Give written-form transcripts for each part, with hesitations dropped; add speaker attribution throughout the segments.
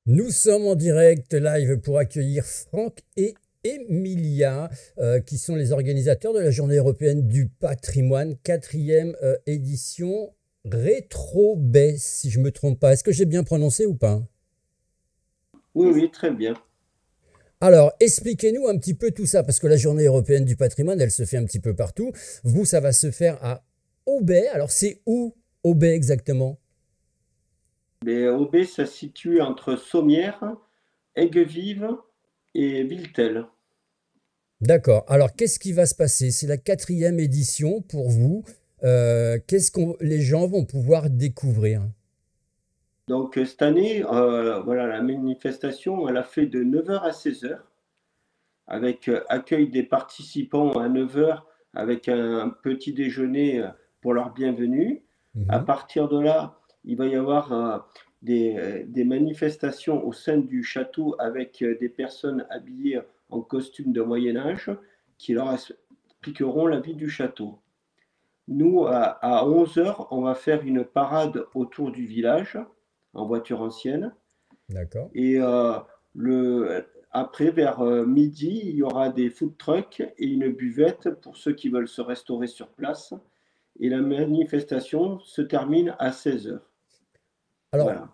Speaker 1: Nous sommes en direct live pour accueillir Franck et Emilia, qui sont les organisateurs de la Journée européenne du patrimoine, quatrième édition Rétro-Bay, si je ne me trompe pas. Est-ce que j'ai bien prononcé ou pas?
Speaker 2: Oui, oui, très bien.
Speaker 1: Alors, expliquez-nous un petit peu tout ça, parce que la Journée européenne du patrimoine, elle se fait un petit peu partout. Vous, ça va se faire à Aubais. Alors, c'est où Aubais exactement?
Speaker 2: Mais Aubé, ça se situe entre Sommières, Aiguevive et Villetel.
Speaker 1: D'accord. Alors, qu'est-ce qui va se passer? C'est la quatrième édition pour vous. Qu'est-ce que les gens vont pouvoir découvrir?
Speaker 2: Donc cette année, voilà, la manifestation, elle a fait de 9 heures à 16 heures, avec accueil des participants à 9 heures, avec un petit déjeuner pour leur bienvenue. À
Speaker 1: Mhm.
Speaker 2: partir de là, il va y avoir des manifestations au sein du château avec des personnes habillées en costume de Moyen Âge qui leur expliqueront la vie du château. Nous, à 11 heures, on va faire une parade autour du village en voiture ancienne.
Speaker 1: D'accord.
Speaker 2: Et après, vers midi, il y aura des food trucks et une buvette pour ceux qui veulent se restaurer sur place. Et la manifestation se termine à 16 heures.
Speaker 1: Alors,
Speaker 2: Voilà.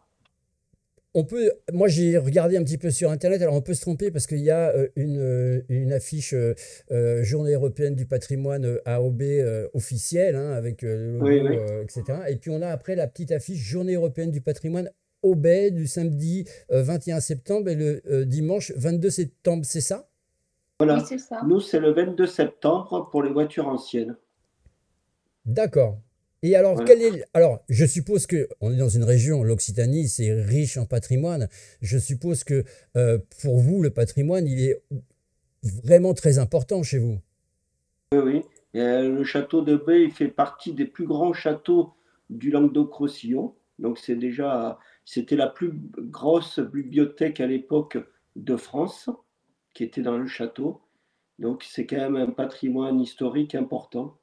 Speaker 1: moi j'ai regardé un petit peu sur Internet, alors on peut se tromper parce qu'il y a une affiche Journée européenne du patrimoine AOB officielle, hein, avec le
Speaker 2: Oui,
Speaker 1: logo,
Speaker 2: oui.
Speaker 1: etc. Et puis on a après la petite affiche Journée européenne du patrimoine AOB du samedi 21 septembre et le dimanche 22 septembre, c'est ça?
Speaker 3: Oui,
Speaker 2: Voilà.
Speaker 3: c'est ça.
Speaker 2: Nous, c'est le 22 septembre pour les voitures anciennes.
Speaker 1: D'accord. Et alors,
Speaker 2: Voilà.
Speaker 1: alors, je suppose que on est dans une région, l'Occitanie, c'est riche en patrimoine. Je suppose que pour vous, le patrimoine, il est vraiment très important chez vous.
Speaker 2: Oui, oui. Le château de Bay il fait partie des plus grands châteaux du Languedoc-Roussillon. Donc c'était la plus grosse bibliothèque à l'époque de France qui était dans le château. Donc c'est quand même un patrimoine historique important.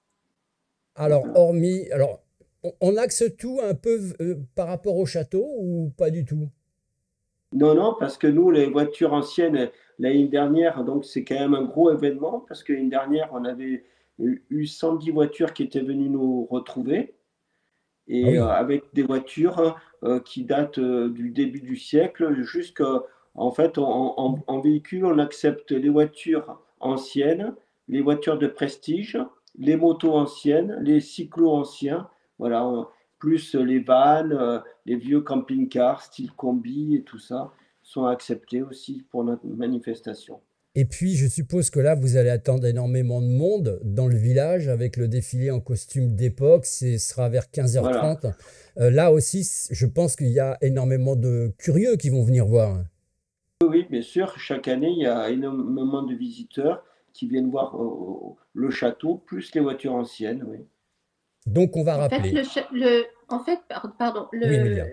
Speaker 1: Alors,
Speaker 2: Voilà.
Speaker 1: hormis, alors, on axe tout un peu par rapport au château ou pas du tout?
Speaker 2: Non, non, parce que nous, les voitures anciennes, l'année dernière, donc c'est quand même un gros événement, parce que l'année dernière, on avait eu 110 voitures qui étaient venues nous retrouver.
Speaker 1: Ah
Speaker 2: Et
Speaker 1: oui.
Speaker 2: avec des voitures qui datent du début du siècle jusqu'à, en fait, en véhicule, on accepte les voitures anciennes, les voitures de prestige, les motos anciennes, les cyclos anciens, voilà, plus les vannes, les vieux camping-cars, style combi et tout ça, sont acceptés aussi pour notre manifestation.
Speaker 1: Et puis, je suppose que là, vous allez attendre énormément de monde dans le village avec le défilé en costume d'époque. Ce sera vers
Speaker 2: Voilà.
Speaker 1: 15h30. Là aussi, je pense qu'il y a énormément de curieux qui vont venir voir.
Speaker 2: Oui, oui, bien sûr. Chaque année, il y a énormément de visiteurs qui viennent voir le château, plus les voitures anciennes. Oui.
Speaker 1: Donc, on va
Speaker 3: En fait,
Speaker 1: rappeler.
Speaker 3: pardon,
Speaker 1: Oui, Emilia.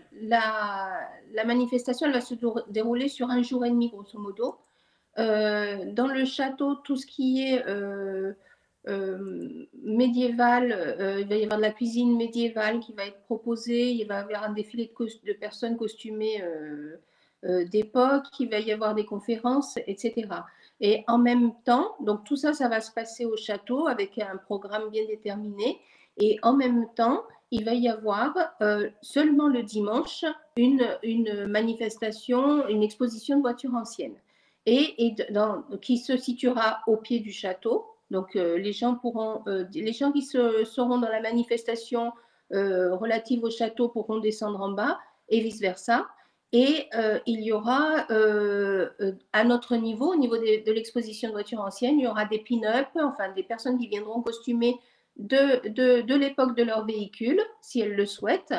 Speaker 3: la manifestation elle va se dérouler sur un jour et demi, grosso modo. Dans le château, tout ce qui est médiéval, il va y avoir de la cuisine médiévale qui va être proposée, il va y avoir un défilé de personnes costumées d'époque, il va y avoir des conférences, etc. Et en même temps, donc tout ça, ça va se passer au château avec un programme bien déterminé. Et en même temps, il va y avoir seulement le dimanche une manifestation, une exposition de voitures anciennes qui se situera au pied du château. Donc les gens qui seront dans la manifestation relative au château pourront descendre en bas et vice versa. Et il y aura à notre niveau, au niveau de l'exposition de voitures anciennes, il y aura des pin-up, enfin des personnes qui viendront costumées de l'époque de leur véhicule, si elles le souhaitent.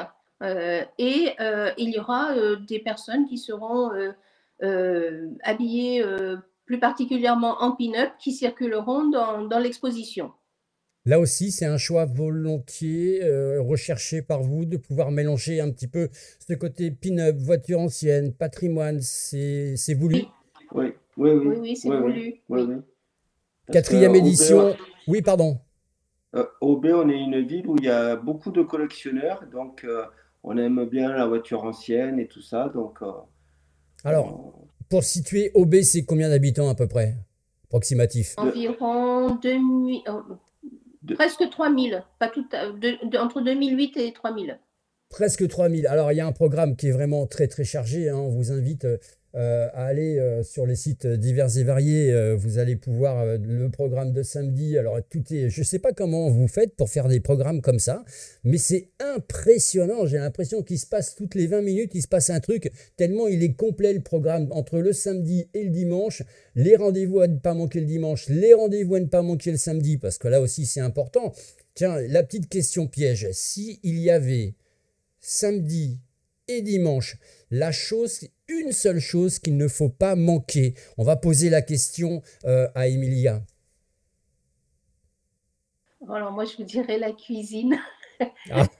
Speaker 3: Il y aura des personnes qui seront habillées plus particulièrement en pin-up qui circuleront dans l'exposition.
Speaker 1: Là aussi, c'est un choix volontiers recherché par vous de pouvoir mélanger un petit peu ce côté pin-up, voiture ancienne, patrimoine. C'est voulu.
Speaker 3: Oui,
Speaker 2: Oui, oui,
Speaker 3: oui,
Speaker 2: oui,
Speaker 3: oui, c'est
Speaker 2: oui, oui,
Speaker 3: voulu,
Speaker 2: oui,
Speaker 3: oui.
Speaker 2: oui. Parce que
Speaker 1: Quatrième édition. Oui, pardon.
Speaker 2: Aubé, on est une ville où il y a beaucoup de collectionneurs, donc on aime bien la voiture ancienne et tout ça. Donc,
Speaker 1: Alors,
Speaker 2: on-
Speaker 1: pour situer OB, c'est combien d'habitants à peu près? Approximatif.
Speaker 2: de-
Speaker 3: Environ 2000,
Speaker 2: de-
Speaker 3: presque 3000, pas tout, entre 2008 et 3000.
Speaker 1: Presque 3000. Alors, il y a un programme qui est vraiment très très chargé, hein. On vous invite à aller sur les sites divers et variés. Vous allez pouvoir le programme de samedi. Alors, tout est. Je ne sais pas comment vous faites pour faire des programmes comme ça, mais c'est impressionnant. J'ai l'impression qu'il se passe toutes les 20 minutes, il se passe un truc, tellement il est complet le programme entre le samedi et le dimanche. Les rendez-vous à ne pas manquer le dimanche, les rendez-vous à ne pas manquer le samedi, parce que là aussi c'est important. Tiens, la petite question piège. Si il y avait samedi et dimanche, une seule chose qu'il ne faut pas manquer. On va poser la question à Emilia.
Speaker 3: Alors moi, je vous dirais la cuisine.
Speaker 1: Ah,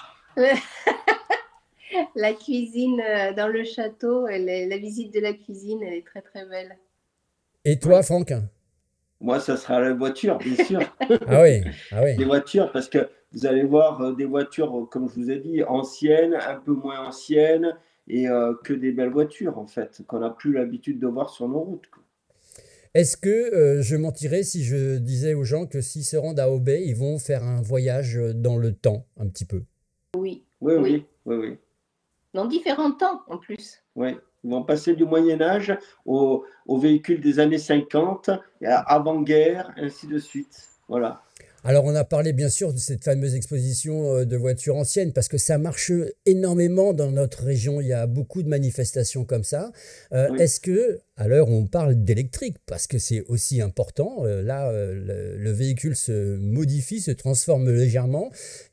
Speaker 3: La cuisine dans le château, la visite de la cuisine, elle est très très belle.
Speaker 1: et toi, Franck?
Speaker 2: moi, ça sera la voiture, bien sûr.
Speaker 1: Ah oui, ah
Speaker 2: Les
Speaker 1: oui.
Speaker 2: voitures, parce que vous allez voir des voitures, comme je vous ai dit, anciennes, un peu moins anciennes, et que des belles voitures, en fait, qu'on n'a plus l'habitude de voir sur nos routes, quoi.
Speaker 1: Est-ce que je mentirais si je disais aux gens que s'ils se rendent à Aubais, ils vont faire un voyage dans le temps, un petit peu?
Speaker 3: Oui,
Speaker 2: Oui,
Speaker 3: oui.
Speaker 2: oui, oui, oui,
Speaker 3: Dans différents temps en plus.
Speaker 2: oui. Ils vont passer du Moyen Âge aux véhicules des années 50, et avant-guerre, ainsi de suite. Voilà.
Speaker 1: Alors, on a parlé bien sûr de cette fameuse exposition de voitures anciennes parce que ça marche énormément dans notre région. Il y a beaucoup de manifestations comme ça.
Speaker 2: Oui.
Speaker 1: Est-ce que, à l'heure où on parle d'électrique, parce que c'est aussi important, là, le véhicule se modifie, se transforme légèrement.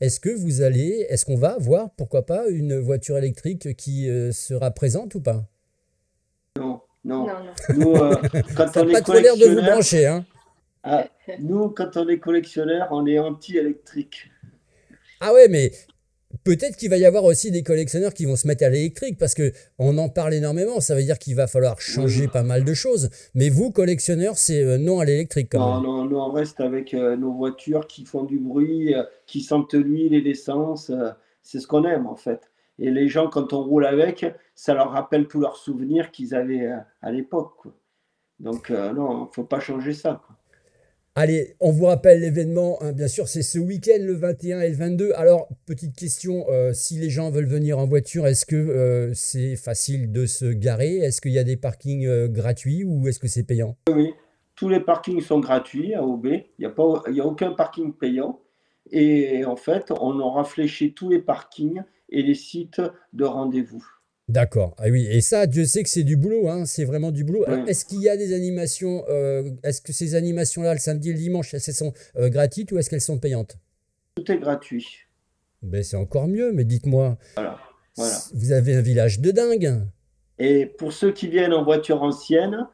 Speaker 1: Est-ce qu'on va voir, pourquoi pas, une voiture électrique qui sera présente ou pas?
Speaker 2: Non, non.
Speaker 3: Non, non.
Speaker 2: Nous, quand
Speaker 1: Ça n'a
Speaker 2: on est
Speaker 1: pas trop l'air de vous
Speaker 2: collectionneur,
Speaker 1: brancher, hein?
Speaker 2: nous, quand on est collectionneur, on est anti-électrique.
Speaker 1: Ah ouais, mais peut-être qu'il va y avoir aussi des collectionneurs qui vont se mettre à l'électrique parce que on en parle énormément. Ça veut dire qu'il va falloir
Speaker 2: Oui.
Speaker 1: changer pas mal de choses. Mais vous, collectionneurs, c'est non à l'électrique quand
Speaker 2: Non,
Speaker 1: même.
Speaker 2: non, nous, on reste avec nos voitures qui font du bruit, qui sentent l'huile et l'essence. C'est ce qu'on aime, en fait. Et les gens, quand on roule avec, ça leur rappelle tous leurs souvenirs qu'ils avaient à l'époque, quoi. Donc, non, il ne faut pas changer ça, quoi.
Speaker 1: Allez, on vous rappelle l'événement, hein, bien sûr, c'est ce week-end, le 21 et le 22. Alors, petite question, si les gens veulent venir en voiture, est-ce que c'est facile de se garer? Est-ce qu'il y a des parkings gratuits ou est-ce que c'est payant?
Speaker 2: Oui, tous les parkings sont gratuits à OB. Il y a aucun parking payant. Et en fait, on aura fléché tous les parkings et les sites de rendez-vous.
Speaker 1: D'accord. Ah oui, et ça, Dieu sait que c'est du boulot, hein, c'est vraiment du boulot. Alors,
Speaker 2: Oui,
Speaker 1: est-ce qu'il y a des animations, est-ce que ces animations-là, le samedi et le dimanche, elles sont gratuites ou est-ce qu'elles sont payantes?
Speaker 2: tout est gratuit.
Speaker 1: Ben, c'est encore mieux, mais dites-moi,
Speaker 2: Voilà, voilà.
Speaker 1: vous avez un village de dingue.
Speaker 2: Et pour ceux qui viennent en voiture ancienne,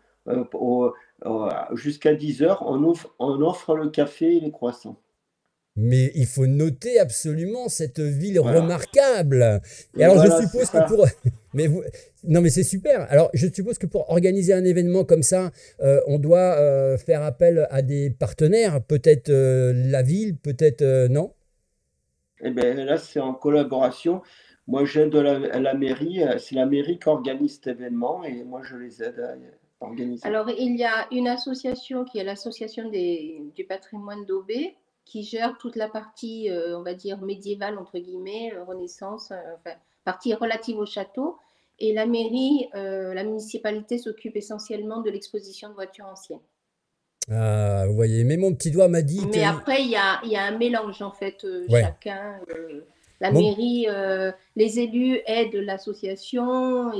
Speaker 2: jusqu'à 10 heures, on offre le café et les croissants.
Speaker 1: Mais il faut noter absolument cette ville
Speaker 2: Voilà.
Speaker 1: remarquable. Et
Speaker 2: Et
Speaker 1: alors, je
Speaker 2: voilà, c'est
Speaker 1: suppose que
Speaker 2: ça.
Speaker 1: pour... Mais non, mais c'est super. Alors, je suppose que pour organiser un événement comme ça, on doit faire appel à des partenaires, peut-être la ville, peut-être non?
Speaker 2: Et bien là, c'est en collaboration. Moi, j'aide la mairie. C'est la mairie qui organise cet événement et moi, je les aide à organiser.
Speaker 3: Alors, il y a une association qui est l'association du patrimoine d'Aubé qui gère toute la partie, on va dire, médiévale, entre guillemets, Renaissance, enfin, partie relative au château. Et la mairie, la municipalité s'occupe essentiellement de l'exposition de voitures anciennes.
Speaker 1: Ah, vous voyez, mais mon petit doigt m'a dit que...
Speaker 3: Mais après, il y a un mélange, en fait,
Speaker 1: Ouais.
Speaker 3: chacun. La
Speaker 1: Mon,
Speaker 3: mairie, les élus aident l'association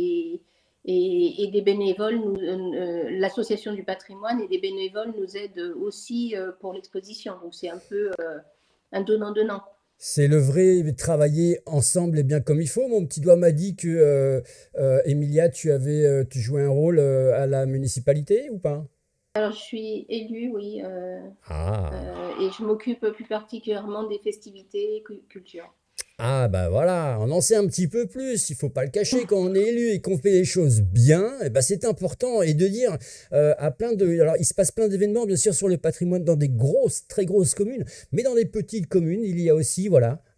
Speaker 3: et des bénévoles, l'association du patrimoine et des bénévoles nous aident aussi pour l'exposition. Donc, c'est un peu un donnant-donnant.
Speaker 1: C'est le vrai travailler ensemble et bien comme il faut. Mon petit doigt m'a dit que, Emilia, tu jouais un rôle à la municipalité ou pas?
Speaker 3: Alors, je suis élue, oui,
Speaker 1: Ah.
Speaker 3: et je m'occupe plus particulièrement des festivités et culture.
Speaker 1: Ah bah voilà, on en sait un petit peu plus, il faut pas le cacher quand on est élu et qu'on fait les choses bien, eh ben c'est important et de dire à plein de... Alors il se passe plein d'événements bien sûr sur le patrimoine dans des grosses, très grosses communes, mais dans des petites communes il y a aussi voilà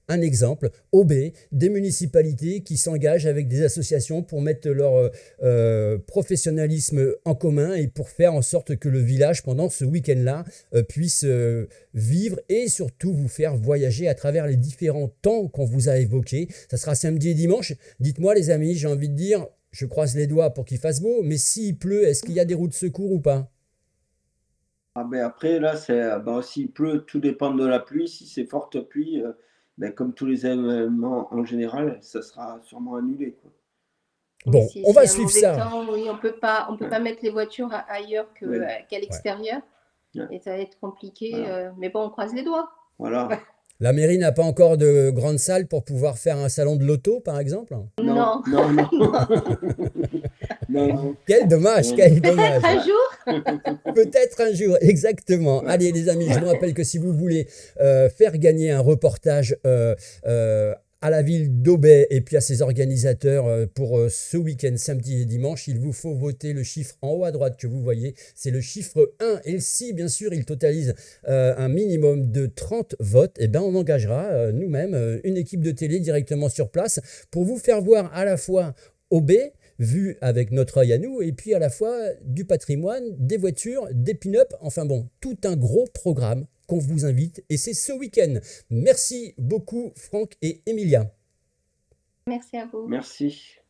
Speaker 1: un exemple, OB, des municipalités qui s'engagent avec des associations pour mettre leur professionnalisme en commun et pour faire en sorte que le village, pendant ce week-end-là, puisse vivre et surtout vous faire voyager à travers les différents temps qu'on vous a évoqués. Ça sera samedi et dimanche. Dites-moi les amis, j'ai envie de dire, je croise les doigts pour qu'il fasse beau, mais s'il pleut, est-ce qu'il y a des routes de secours ou pas?
Speaker 2: Ah ben après, là, s'il pleut, tout dépend de la pluie. Si c'est forte pluie, comme tous les événements en général, ça sera sûrement annulé, quoi.
Speaker 3: Oui,
Speaker 1: Bon,
Speaker 3: si
Speaker 1: on
Speaker 3: c'est
Speaker 1: va
Speaker 3: un
Speaker 1: suivre
Speaker 3: mauvais
Speaker 1: ça.
Speaker 3: temps, oui, on peut pas mettre les voitures ailleurs
Speaker 2: Oui,
Speaker 3: qu'à
Speaker 1: Ouais,
Speaker 3: l'extérieur.
Speaker 2: ouais,
Speaker 3: Et ça va être compliqué.
Speaker 2: voilà.
Speaker 3: Mais bon, on croise les doigts.
Speaker 2: Voilà.
Speaker 1: La mairie n'a pas encore de grande salle pour pouvoir faire un salon de l'auto, par exemple?
Speaker 2: Non,
Speaker 3: Non,
Speaker 2: non, non,
Speaker 3: non.
Speaker 2: non, non.
Speaker 1: Quel dommage,
Speaker 2: Euh,
Speaker 1: quel
Speaker 3: Peut-être
Speaker 1: dommage.
Speaker 3: un jour.
Speaker 1: Peut-être un jour, exactement.
Speaker 2: ouais.
Speaker 1: Allez les amis, je vous rappelle que si vous voulez faire gagner un reportage à la ville d'Aubais et puis à ses organisateurs pour ce week-end, samedi et dimanche, il vous faut voter le chiffre en haut à droite que vous voyez. C'est le chiffre 1. Et si, bien sûr, il totalise un minimum de 30 votes, eh ben, on engagera nous-mêmes une équipe de télé directement sur place pour vous faire voir à la fois Aubais, vu avec notre œil à nous, et puis à la fois du patrimoine, des voitures, des pin-up, enfin bon, tout un gros programme qu'on vous invite, et c'est ce week-end. Merci beaucoup Franck et Emilia.
Speaker 3: Merci à vous.
Speaker 2: Merci.